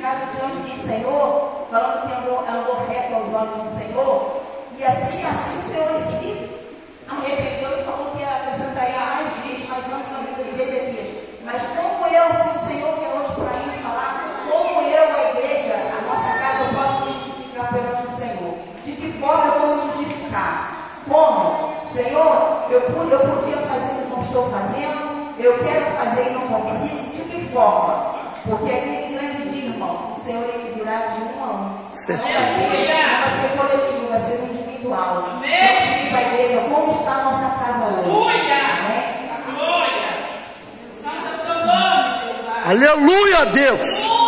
justificado diante do Senhor, falando que andou reto aos olhos do Senhor, e assim o Senhor em si arrependeu e falou que apresentaria mais dias, mais anos na vida de Jeremias. Mas como eu, se o Senhor quer hoje para mim falar, como eu, a igreja, a nossa casa, eu posso me justificar perante o Senhor? De que forma eu vou me justificar? Como? Senhor, eu podia fazer, mas não estou fazendo, eu quero fazer e não consigo. De que forma? Porque aquele grande dia, irmãos, o Senhor ele virá de um a um. Não vai ser coletivo, vai ser individual. Amém. Então, a igreja, como está a nossa casa hoje? Aleluia, Deus!